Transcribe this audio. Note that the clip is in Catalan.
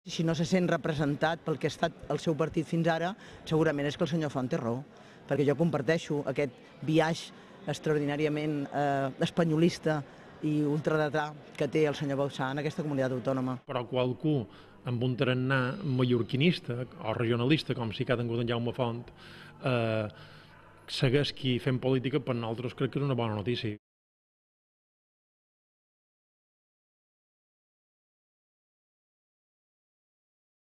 Si no se sent representat pel que ha estat el seu partit fins ara, segurament és que el senyor Font té raó, perquè jo comparteixo aquest biaix extraordinàriament espanyolista i ultradretà que té el senyor Bauzá en aquesta comunitat autònoma. Però qualcú amb un tarannà mallorquinista o regionalista, com si que ha tingut en Jaume Font, segueix aquí fent política, per nosaltres crec que és una bona notícia.